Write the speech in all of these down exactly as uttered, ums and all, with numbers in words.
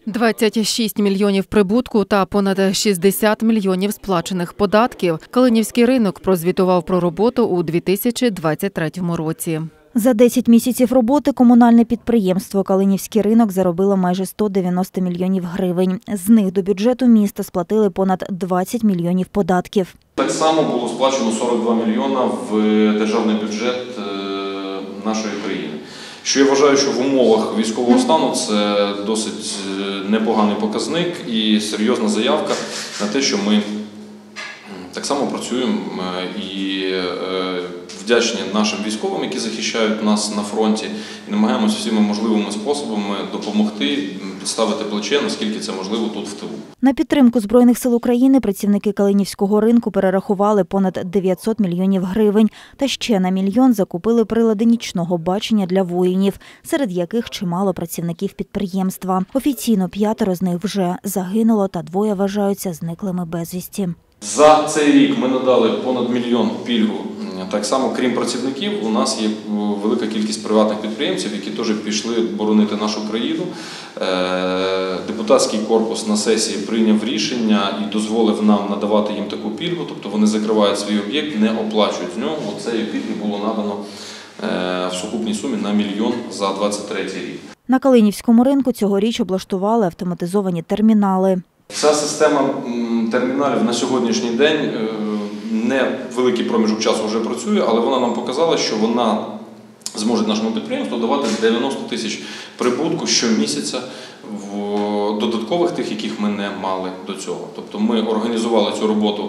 двадцять шість мільйонів прибутку та понад шістдесят мільйонів сплачених податків. Калинівський ринок прозвітував про роботу у дві тисячі двадцять третьому році. За десять місяців роботи комунальне підприємство «Калинівський ринок» заробило майже сто дев'яносто мільйонів гривень. З них до бюджету міста сплатили понад двадцять мільйонів податків. Так само було сплачено сорок два мільйона в державний бюджет нашої країни. Що я вважаю, що в умовах військового стану це досить непоганий показник і серйозна заявка на те, що ми так само працюємо і вдячні нашим військовим, які захищають нас на фронті, і намагаємося всіма можливими способами допомогти, підставити плече, наскільки це можливо тут в тилу. На підтримку Збройних сил України працівники Калинівського ринку перерахували понад дев'ятсот мільйонів гривень та ще на мільйон закупили прилади нічного бачення для воїнів, серед яких чимало працівників підприємства. Офіційно п'ятеро з них вже загинуло та двоє вважаються зниклими безвісті. За цей рік ми надали понад мільйон пільгу. Так само, крім працівників, у нас є велика кількість приватних підприємців, які теж пішли боронити нашу країну. Депутатський корпус на сесії прийняв рішення і дозволив нам надавати їм таку пільгу, тобто вони закривають свій об'єкт, не оплачують з нього. Цієї пільги було надано в сукупній сумі на мільйон за двадцять третій рік. На Калинівському ринку цьогоріч облаштували автоматизовані термінали. Вся система терміналів на сьогоднішній день не великий проміжок часу вже працює, але вона нам показала, що вона зможе нашому підприємству давати дев'яносто тисяч прибутку щомісяця в додаткових тих, яких ми не мали до цього. Тобто ми організували цю роботу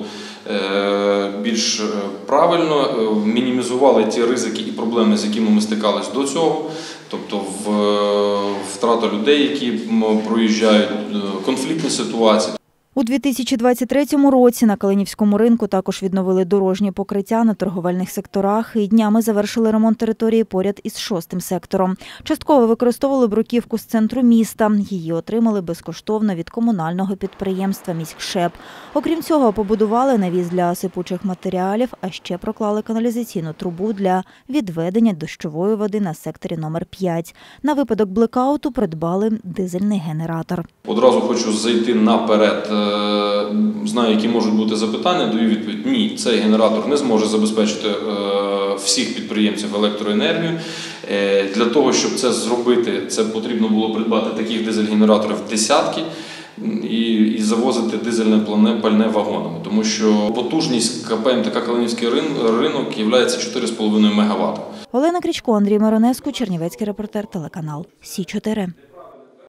більш правильно, мінімізували ті ризики і проблеми, з якими ми стикалися до цього. Тобто втрата людей, які проїжджають, конфліктні ситуації. У дві тисячі двадцять третьому році на Калинівському ринку також відновили дорожнє покриття на торговельних секторах і днями завершили ремонт території поряд із шостим сектором. Частково використовували бруківку з центру міста. Її отримали безкоштовно від комунального підприємства «Міськшеп». Окрім цього, побудували навіс для сипучих матеріалів, а ще проклали каналізаційну трубу для відведення дощової води на секторі номер п'ять. На випадок блекауту придбали дизельний генератор. Одразу хочу зайти наперед. Знаю, які можуть бути запитання, даю відповідь. Ні, цей генератор не зможе забезпечити всіх підприємців електроенергію. Для того, щоб це зробити, це потрібно було придбати таких дизель-генераторів десятки і, і завозити дизельне пальне вагонами. Тому що потужність КП МТК «Калинівський ринок» є чотири з половиною мегаватта. Олена Крічко, Андрій Миронеску, Чернівецький репортер, телеканал Сі чотири.